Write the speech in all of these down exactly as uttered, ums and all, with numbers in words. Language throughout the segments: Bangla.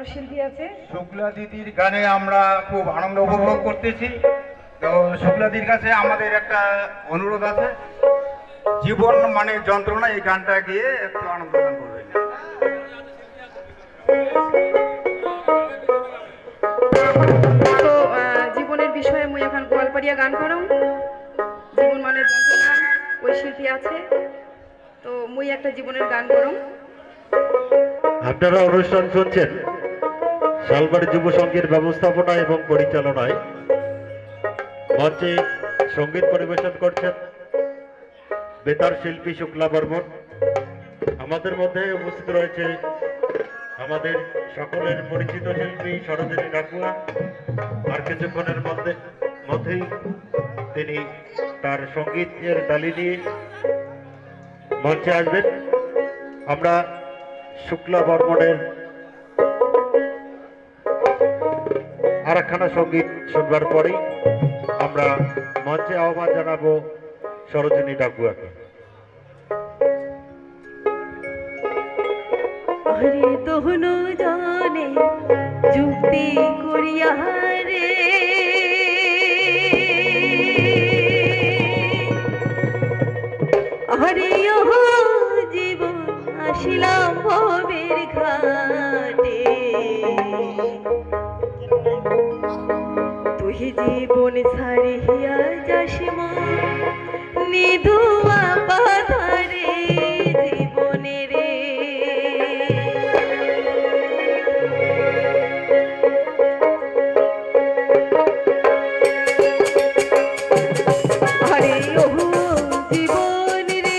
শিল্পী আছে। শুক্লা দিদির গানে আমরা খুব আনন্দ উপভোগ করতেছি। তো শুক্লা দিদির কাছে আমাদের একটা অনুরোধ আছে, জীবন মানে যন্ত্রণা এই গানটা গিয়ে একটু আনন্দ গান করবেন। তো জীবনের বিষয়ে মুই এখন গোয়ালপাড়িয়া গান করম। জীবন মানে যন্ত্রণা ওই শিল্পী আছে, তো মুই একটা জীবনের গান করম। আপনারা অনুষ্ঠান শুনছেন শালবাড়ি যুব সংঘের ব্যবস্থাপনা এবং পরিচালনায়। মঞ্চে সঙ্গীত পরিবেশন করছেন বেতার শিল্পী শুক্লা বর্মন। আমাদের মধ্যে উপস্থিত রয়েছে আমাদের সকলের পরিচিত শিল্পী সরোজিনী ডাকুয়া। আর কিছুক্ষণের মধ্যে মধ্যেই তিনি তার সঙ্গীতের ডালি নিয়ে মঞ্চে আসবেন। আমরা শুক্লা বর্মনের আর একখানা সঙ্গীত শুনবার পরেই আমরা মঞ্চে আহ্বান জানাবো সরোজিনী ডাকুয়াকে। আরে দহন জানে যুক্তি করিয়া রে, আরে জীবন আসিলাম ভবের ঘাটে, তুই জীবন ছাড়িয়া যাস নিধুয়া পাথারে জীবনে রে। আরে ওহো জীবন রে,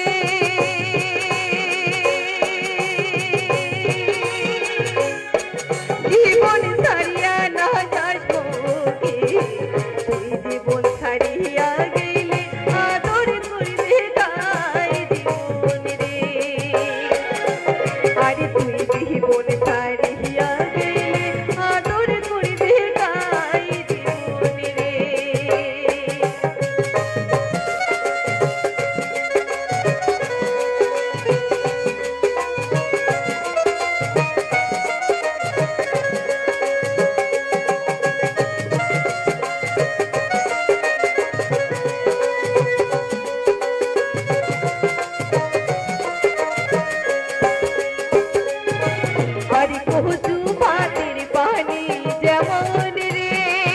জীবন ছাড়িয়া না যাস মোকে, তুই জীবন ছাড়িয়া গেলে আদর করবে গায় জীবন রে। আরে তুই জীবন ছাড়িয়া গেলে আদর করবে গায় জীবন রে। আরে কচু ভাতের পানি যেমন রে,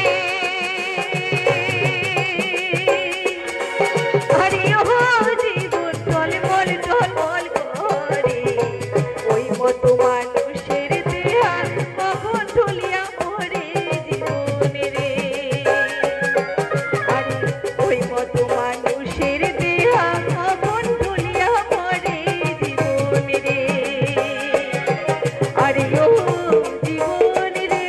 আরে ও জীবন টলমল টলমল করে, ওই মতো মানুষের দেহা কখন ঢুলিয়া পড়ে জীবন রে। আরে ওই মতো মানুষের দেহা কখন ঢুলিয়া পড়ে জীবন রে। আরে ও জীবন রে,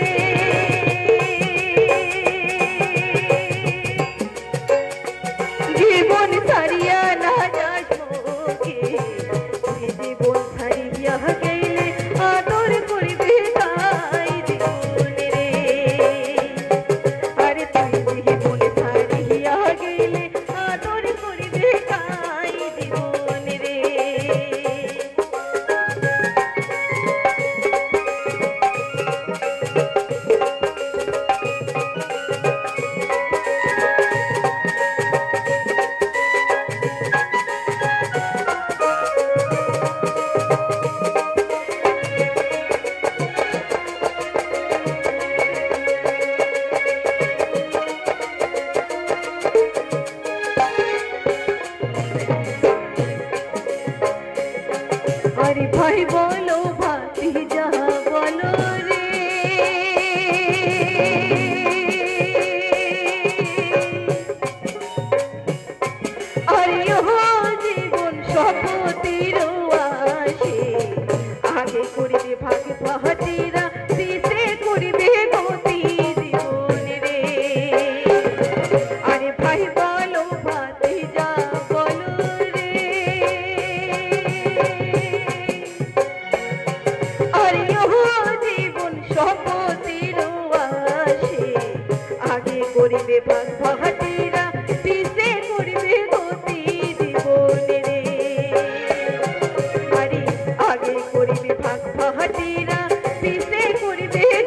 জীবন ছাড়িয়া না যাস মোকে, তুই জীবন ছাড়িয়া গেলে আদর করবে গায় জীবন রে। আরে তুই জীবন ছাড়িয়া গেলে আদর করবে গায় জীবন রে। আরে ভাই বলো ভাতিজা বলো রে, আরে ও জীবন শপথের আসে, আগে করিবে ভাগ ভাতিরা দিতে করিবে গতি জীবন রে। আরে ভাই বলো ভাতিজা বলো রে, আরে ও জীবন শপথের আসে, আগে করিবে ভাগ ভাতিরা দিতে করিবে গতি জীবন রে। আরে আগে করিবে ভাগ ভাতিরা দিতে করিবে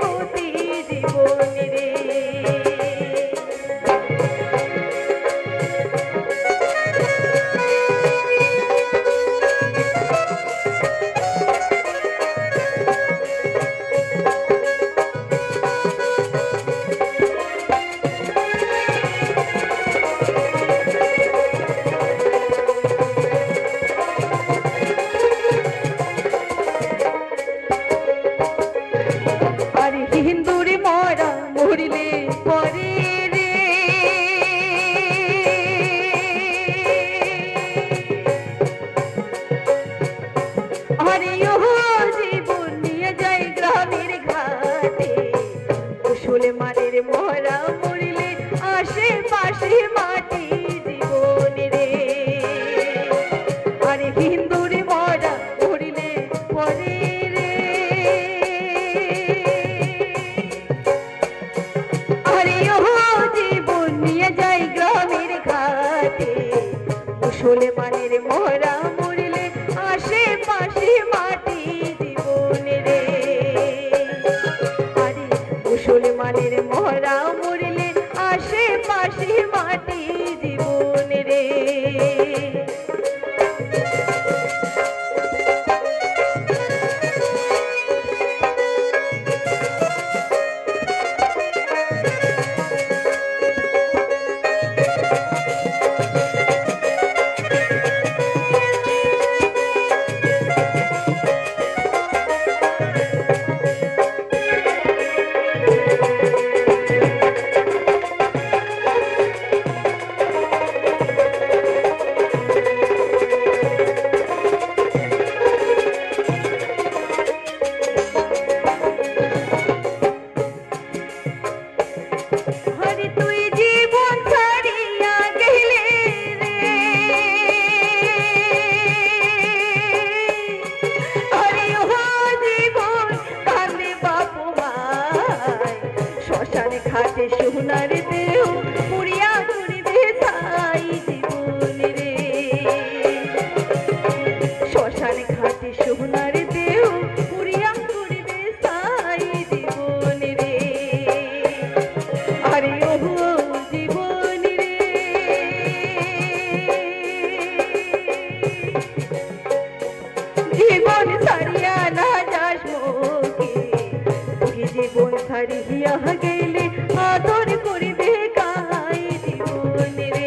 ছাড়িয়া গেলে আদর করিবে কাই জীবন রে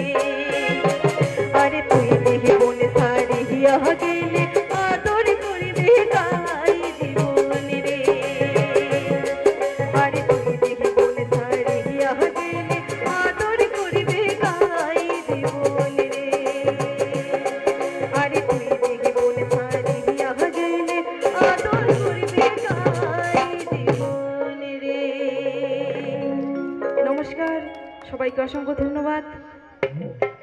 আরে তুই জীবন ছাড়িয়া গেলে আদর করিবে কাই জীবন রে আরে তুই জীবন ছাড়িয়া গেলে আদর করিবে কাই জীবন রে আরে তুই জীবন ছাড়িয়া গেলে আদর করিবে কাই জীবন রে। নমস্কার, সবাইকে অসংখ্য ধন্যবাদ।